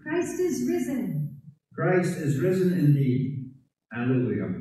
Christ is risen. Christ is risen indeed. Hallelujah.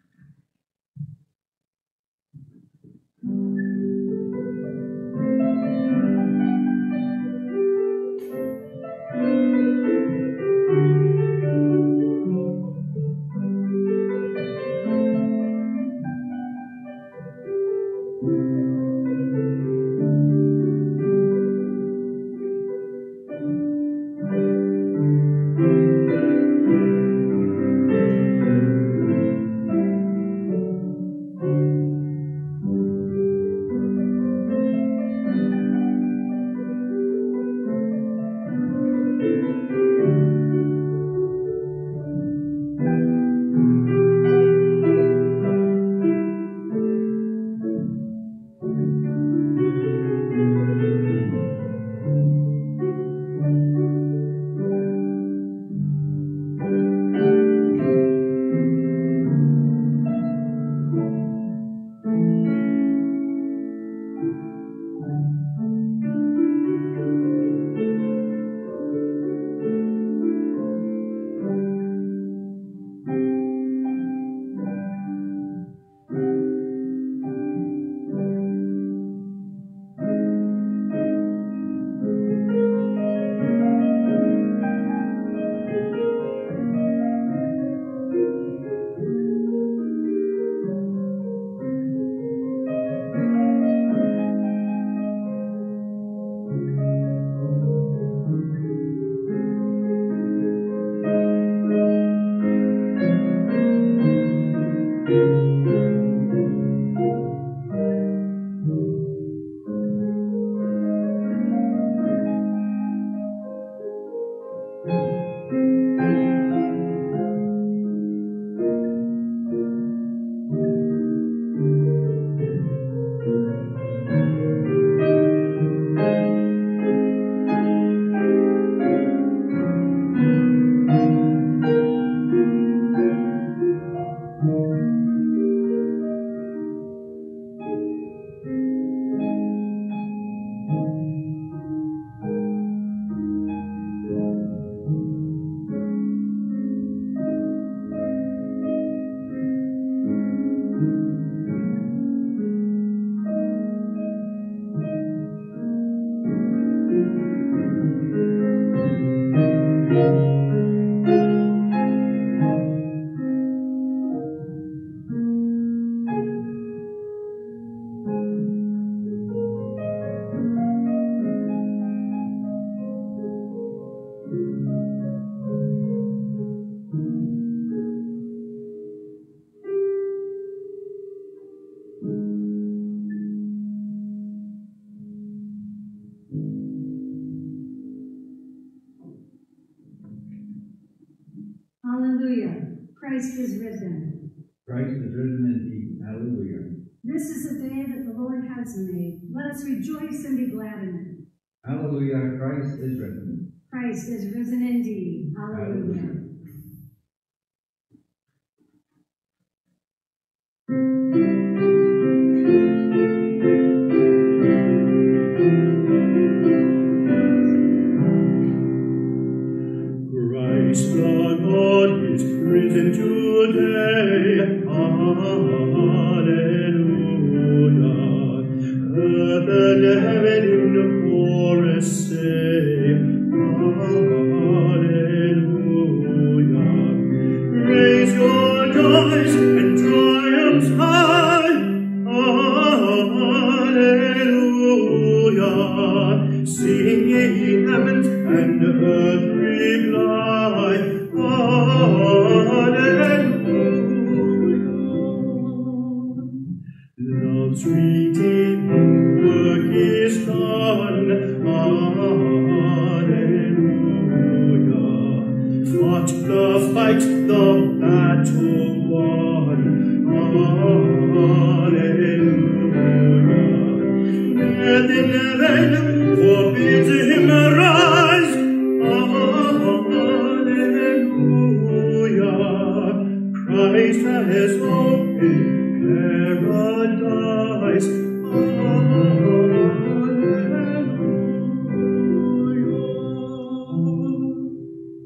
Hallelujah. Christ is risen. Christ is risen indeed. Hallelujah. This is a day that the Lord has made. Let us rejoice and be glad in it. Hallelujah. Christ is risen. Christ is risen indeed. Hallelujah. Hallelujah. Christ the God is risen today. Hallelujah. Earth and heaven in the chorus say, Hallelujah. Raise your joys and triumphs high. Hallelujah. Sing ye heavens and earth reply. Hallelujah. Love's redeeming work is done. Hallelujah. Fought the fight, the battle won. Hallelujah. Death in heaven forbids him arise. Hallelujah. Christ has opened paradise. Hallelujah.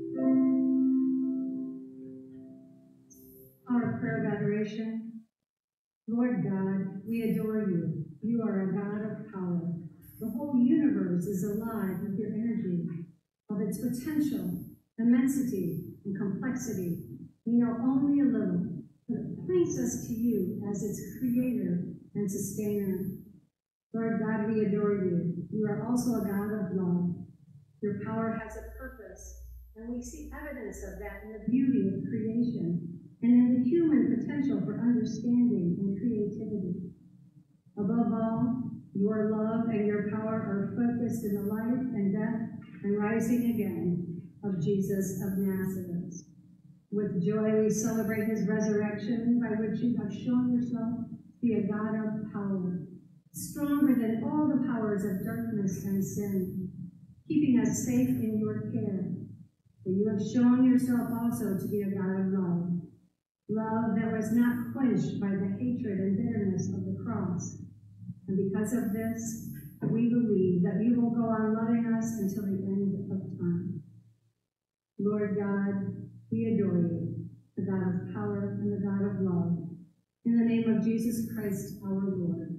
universe is alive with your energy, of its potential, immensity, and complexity. We know only a little, but it points us to you as its creator and sustainer. Lord God, we adore you. You are also a God of love. Your power has a purpose, and we see evidence of that in the beauty of creation and in the human potential for understanding and creativity. Above all, your love and your power are focused in the life and death and rising again of Jesus of Nazareth. With joy, we celebrate his resurrection, by which you have shown yourself to be a God of power, stronger than all the powers of darkness and sin, keeping us safe in your care. For you have shown yourself also to be a God of love, love that was not quenched by the hatred and bitterness of the cross. And because of this, we believe that you will go on loving us until the end of time. Lord God, we adore you, the God of power and the God of love. In the name of Jesus Christ, our Lord.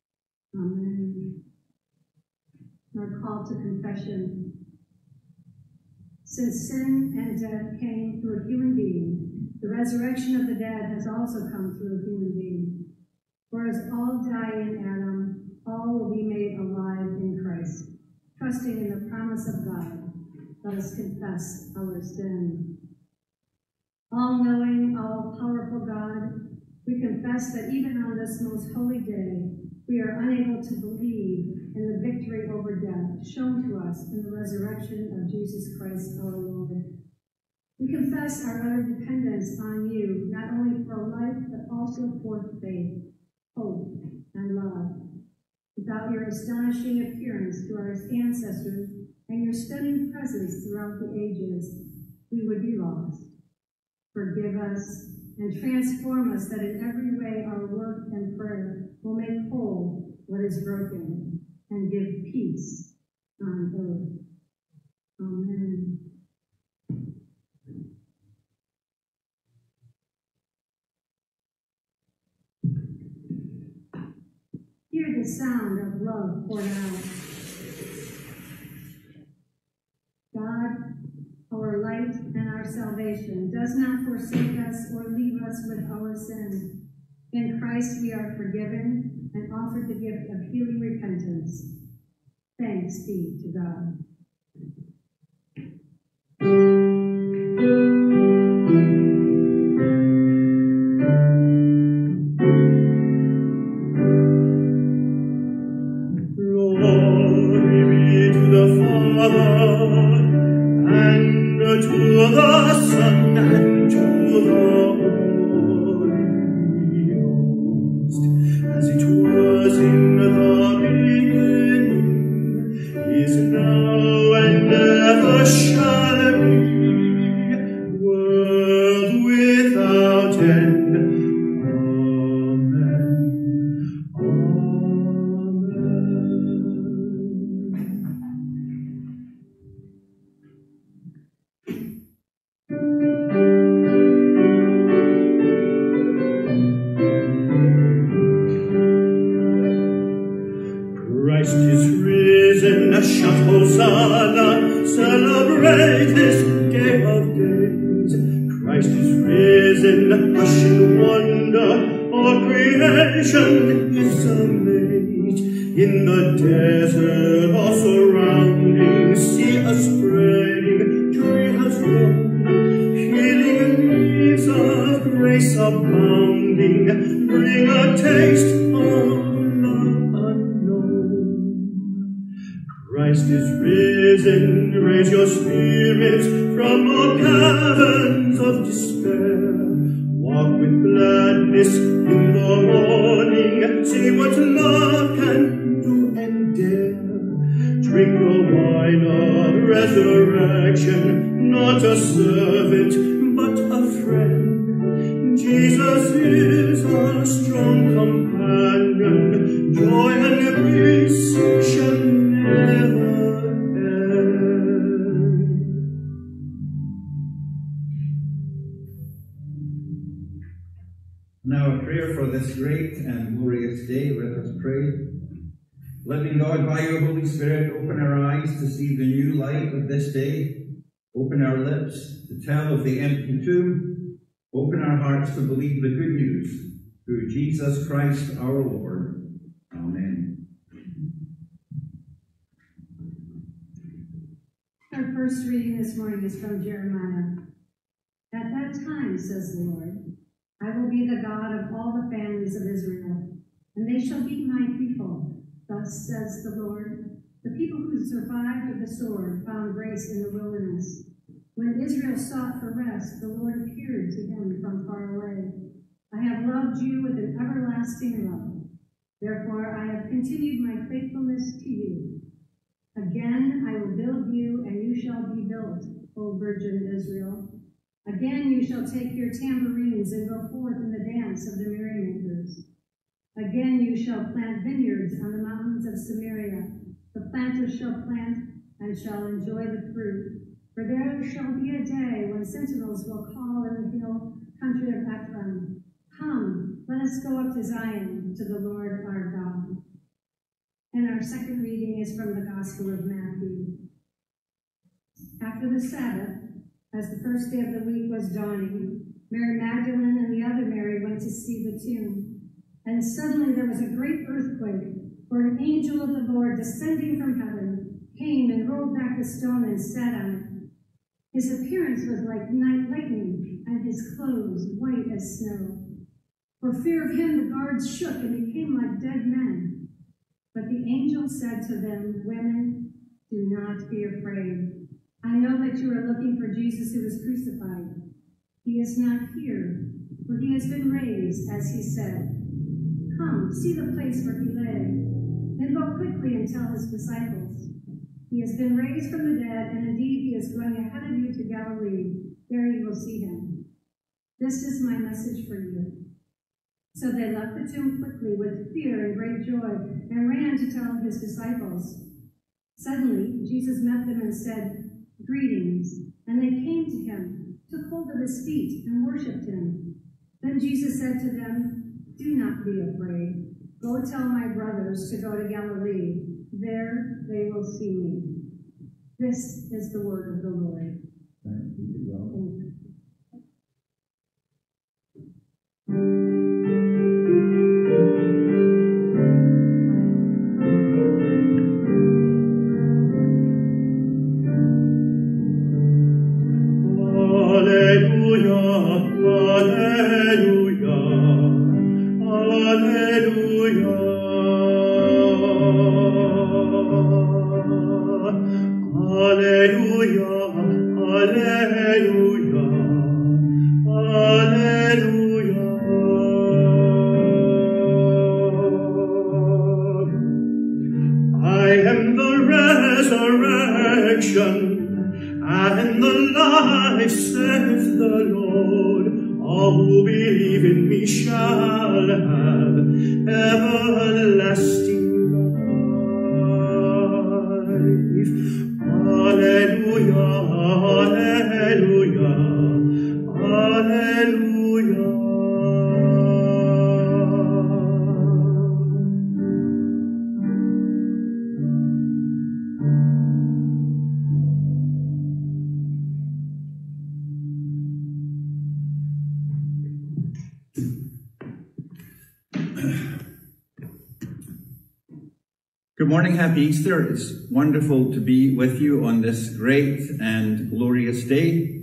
Amen. Our call to confession. Since sin and death came through a human being, the resurrection of the dead has also come through a human being. For as all die in Adam, all will be made alive in Christ. Trusting in the promise of God, let us confess our sin. All-knowing, all-powerful God, we confess that even on this most holy day, we are unable to believe in the victory over death shown to us in the resurrection of Jesus Christ our Lord. We confess our utter dependence on you, not only for life, but also for faith, hope, and love. Without your astonishing appearance to our ancestors and your stunning presence throughout the ages, we would be lost. Forgive us and transform us, that in every way our work and prayer will make whole what is broken and give peace on earth. Amen. Hear the sound of love poured out. God, our light and our salvation, does not forsake us or leave us with our sin. In Christ we are forgiven and offered the gift of healing repentance. Thanks be to God. Christ is risen, shout Hosanna, celebrate this day of days. Christ is risen, hush in wonder, all creation is amazed. In the desert, all surrounding, see us spreading, joy has grown, healing leaves of grace abounding, bring a taste of love unknown. Christ is risen, raise your spirits from all caverns of despair. Walk with gladness in the morning, see what love can do and dare. Drink the wine of resurrection, not a servant, but a friend. Jesus is our strong companion, joy and peace shall never end. Now a prayer for this great and glorious day. Let us pray. Living God, by your Holy Spirit, open our eyes to see the new light of this day. Open our lips to tell of the empty tomb. Open our hearts to believe the good news through Jesus Christ our Lord. Amen. Our first reading this morning is from Jeremiah. At that time, says the Lord, I will be the God of all the families of Israel, and they shall be my people. Thus says the Lord, the people who survived the sword found grace in the wilderness. When Israel sought for rest, the Lord appeared to him from far away. I have loved you with an everlasting love. Therefore I have continued my faithfulness to you. Again I will build you, and you shall be built, O virgin Israel. Again you shall take your tambourines and go forth in the dance of the merrymakers. Again you shall plant vineyards on the mountains of Samaria. The planters shall plant and shall enjoy the fruit. For there shall be a day when sentinels will call in the hill country of Ephraim, come, let us go up to Zion, to the Lord our God. And our second reading is from the Gospel of Matthew. After the Sabbath, as the first day of the week was dawning, Mary Magdalene and the other Mary went to see the tomb. And suddenly there was a great earthquake, for an angel of the Lord descending from heaven came and rolled back the stone and sat on it. His appearance was like night lightning, and his clothes white as snow. For fear of him, the guards shook and became like dead men. But the angel said to them, Women, do not be afraid. I know that you are looking for Jesus who was crucified. He is not here, for he has been raised, as he said. Come, see the place where he lay. Then go quickly and tell his disciples. He has been raised from the dead, and indeed he is going ahead of you to Galilee. There you will see him. This is my message for you. So they left the tomb quickly with fear and great joy, and ran to tell his disciples. Suddenly Jesus met them and said, Greetings. And they came to him, took hold of his feet, and worshipped him. Then Jesus said to them, Do not be afraid. Go tell my brothers to go to Galilee. There they will see me. This is the word of the Lord. Thanks be to God. And the life, saith the Lord. All who believe in me shall have everlasting life. Alleluia, alleluia, alleluia. Good morning, happy Easter. It's wonderful to be with you on this great and glorious day.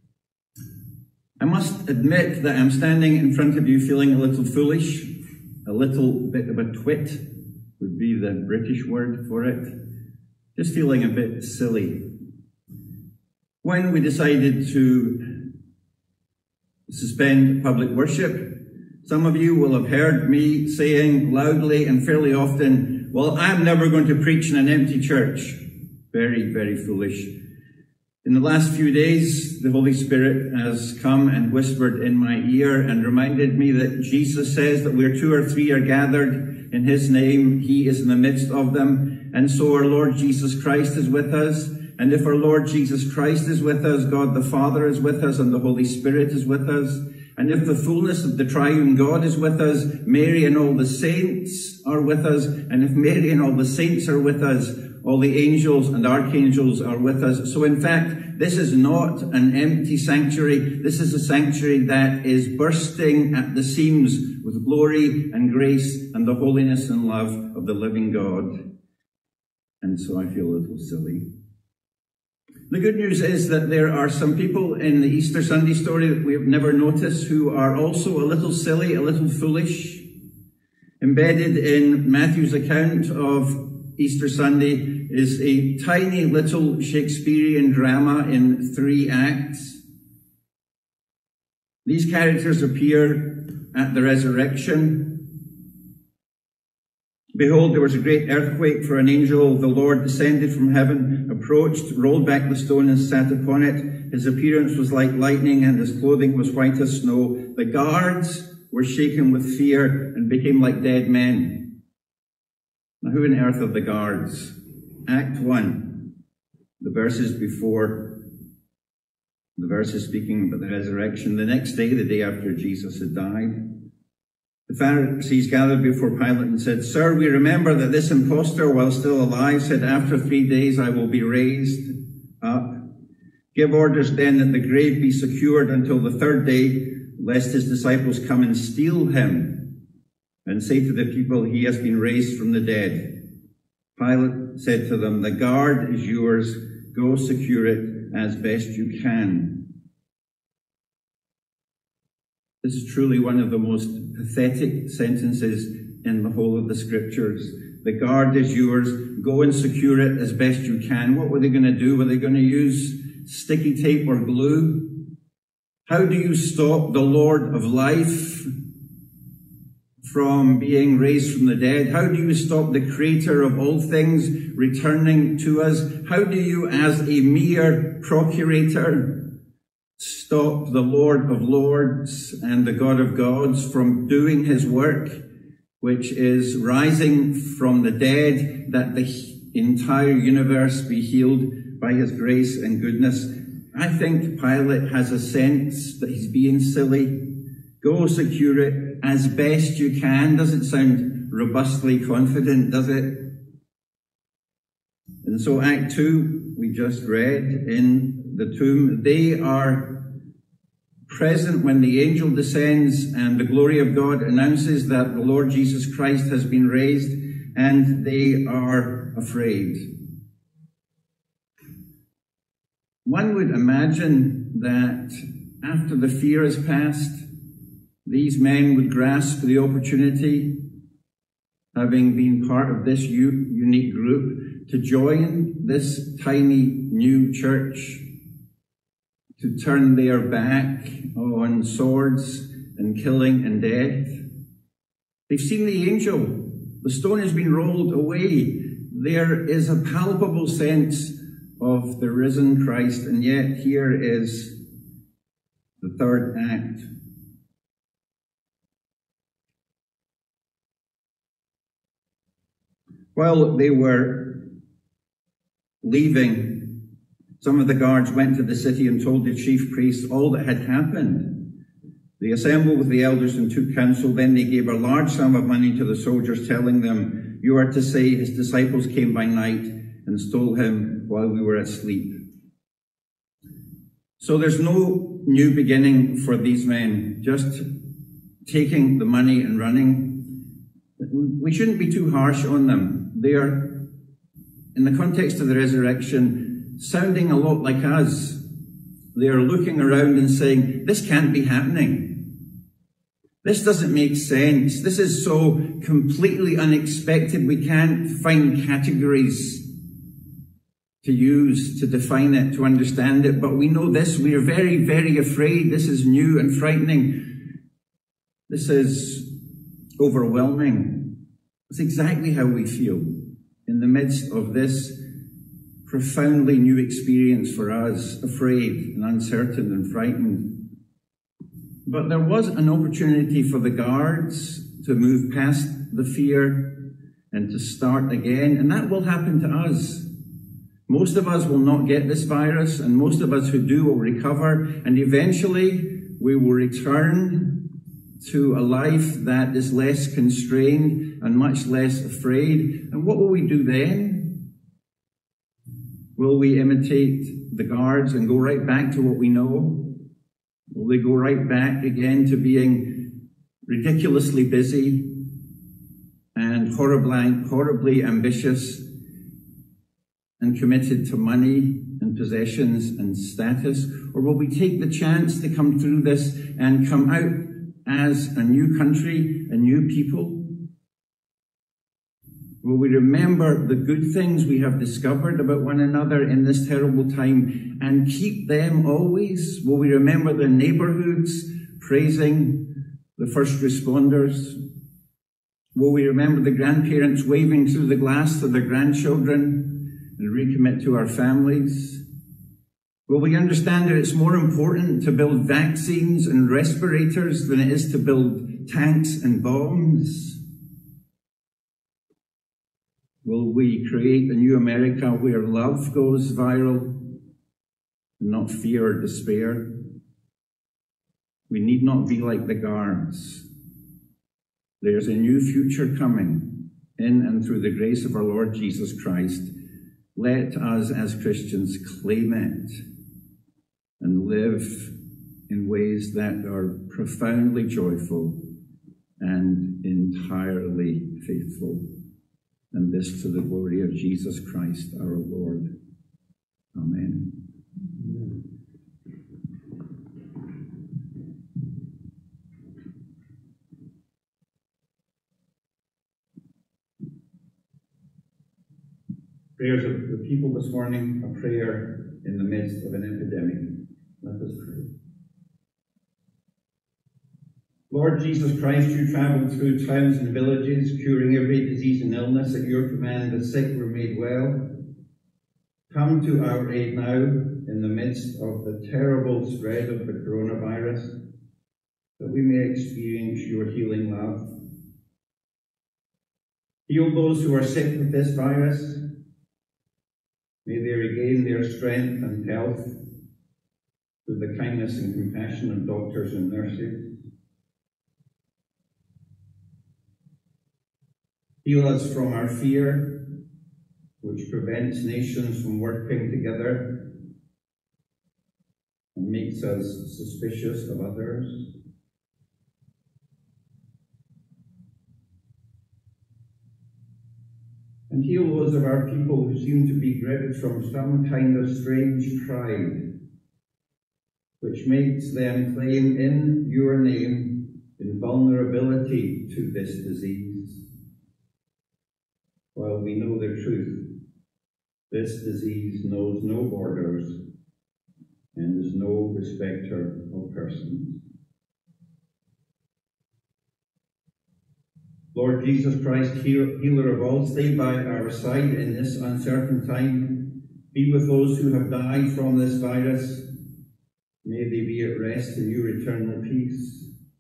I must admit that I'm standing in front of you feeling a little foolish, a little bit of a twit would be the British word for it. Just feeling a bit silly. When we decided to suspend public worship, some of you will have heard me saying loudly and fairly often, well, I'm never going to preach in an empty church. Very, very foolish. In the last few days, the Holy Spirit has come and whispered in my ear and reminded me that Jesus says that where 2 or 3 are gathered in his name, he is in the midst of them. And so our Lord Jesus Christ is with us. And if our Lord Jesus Christ is with us, God the Father is with us, and the Holy Spirit is with us. And if the fullness of the triune God is with us, Mary and all the saints are with us. And if Mary and all the saints are with us, all the angels and archangels are with us. So in fact, this is not an empty sanctuary. This is a sanctuary that is bursting at the seams with glory and grace and the holiness and love of the living God. And so I feel a little silly. The good news is that there are some people in the Easter Sunday story that we have never noticed who are also a little silly, a little foolish. Embedded in Matthew's account of Easter Sunday is a tiny little Shakespearean drama in 3 acts. These characters appear at the resurrection. Behold, there was a great earthquake, for an angel of the Lord descended from heaven, approached, rolled back the stone and sat upon it. His appearance was like lightning and his clothing was white as snow. The guards were shaken with fear and became like dead men. Now, who on earth are the guards? Act 1, the verses before, the verses speaking about the resurrection. The next day, the day after Jesus had died, the Pharisees gathered before Pilate and said, Sir, we remember that this impostor, while still alive, said, after 3 days I will be raised up. Give orders then that the grave be secured until the 3rd day, lest his disciples come and steal him and say to the people, he has been raised from the dead. Pilate said to them, the guard is yours. Go secure it as best you can. This is truly one of the most pathetic sentences in the whole of the scriptures. The guard is yours. Go and secure it as best you can. What were they going to do? Were they going to use sticky tape or glue? How do you stop the Lord of life from being raised from the dead? How do you stop the creator of all things returning to us? How do you, as a mere procurator, stop the Lord of Lords and the God of Gods from doing his work, which is rising from the dead, that the entire universe be healed by his grace and goodness? I think Pilate has a sense that he's being silly. Go secure it as best you can. Doesn't sound robustly confident, does it? And so Act 2, we just read in the tomb, they are present when the angel descends and the glory of God announces that the Lord Jesus Christ has been raised, and they are afraid. One would imagine that after the fear has passed, these men would grasp the opportunity, having been part of this unique group, to join this tiny new church, to turn their back on swords and killing and death. They've seen the angel. The stone has been rolled away. There is a palpable sense of the risen Christ, and yet here is the 3rd act. While they were leaving, some of the guards went to the city and told the chief priests all that had happened. They assembled with the elders and took counsel. Then they gave a large sum of money to the soldiers, telling them, you are to say his disciples came by night and stole him while we were asleep. So there's no new beginning for these men, just taking the money and running. We shouldn't be too harsh on them. They are, in the context of the resurrection, sounding a lot like us. They are looking around and saying, this can't be happening. This doesn't make sense. This is so completely unexpected. We can't find categories to use to define it, to understand it. But we know this. We are very, very afraid. This is new and frightening. This is overwhelming. It's exactly how we feel in the midst of this profoundly new experience for us, afraid and uncertain and frightened. But there was an opportunity for the guards to move past the fear and to start again, and that will happen to us. Most of us will not get this virus, and most of us who do will recover, and eventually we will return to a life that is less constrained and much less afraid. And what will we do then? Will we imitate the guards and go right back to what we know? Will we go right back again to being ridiculously busy and horribly ambitious and committed to money and possessions and status? Or will we take the chance to come through this and come out as a new country, a new people? Will we remember the good things we have discovered about one another in this terrible time and keep them always? Will we remember the neighborhoods praising the first responders? Will we remember the grandparents waving through the glass to their grandchildren and recommit to our families? Will we understand that it's more important to build vaccines and respirators than it is to build tanks and bombs? Will we create a new America where love goes viral, not fear or despair? We need not be like the guards. There's a new future coming in and through the grace of our Lord Jesus Christ. Let us as Christians claim it and live in ways that are profoundly joyful and entirely faithful. And this to the glory of Jesus Christ our Lord. Amen. Prayers of the people this morning, a prayer in the midst of an epidemic. Let us pray. Lord Jesus Christ, you traveled through towns and villages, curing every disease and illness. At your command, the sick were made well. Come to our aid now in the midst of the terrible spread of the coronavirus, that we may experience your healing love. Heal those who are sick with this virus. May they regain their strength and health through the kindness and compassion of doctors and nurses. Heal us from our fear, which prevents nations from working together and makes us suspicious of others. And heal those of our people who seem to be gripped from some kind of strange pride, which makes them claim in your name invulnerability to this disease. While we know the truth, this disease knows no borders and is no respecter of persons. Lord Jesus Christ, healer of all, stay by our side in this uncertain time. Be with those who have died from this virus. May they be at rest in your eternal peace.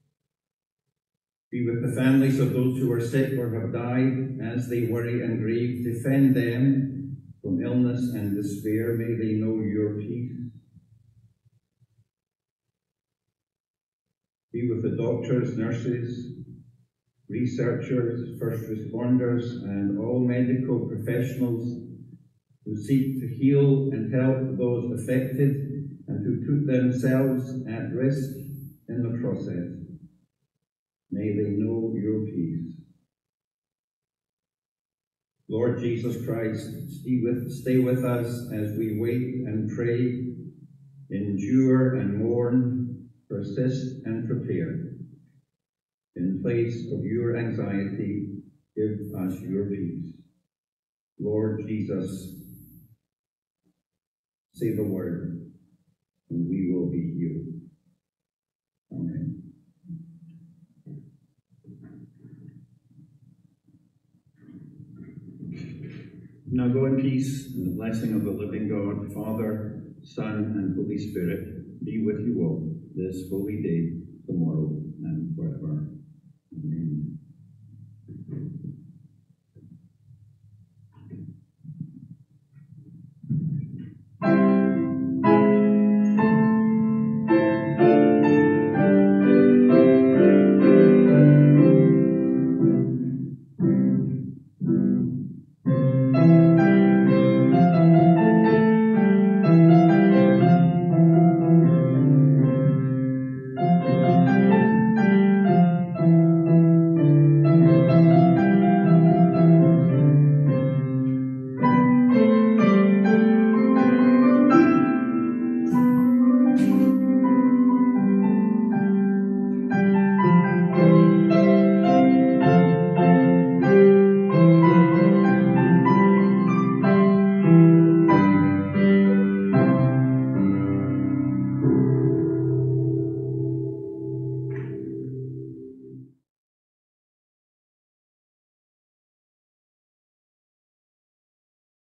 Be with the families of those who are sick or have died as they worry and grieve. Defend them from illness and despair. May they know your peace. Be with the doctors, nurses, researchers, first responders, and all medical professionals who seek to heal and help those affected and who put themselves at risk in the process. May they know your peace. Lord Jesus Christ, stay with us as we wait and pray, endure and mourn, persist and prepare. In place of your anxiety, give us your peace. Lord Jesus, say the word, and we will be healed. Amen. Now go in peace, and the blessing of the living God, Father, Son, and Holy Spirit be with you all this holy day, tomorrow, and forever. Amen.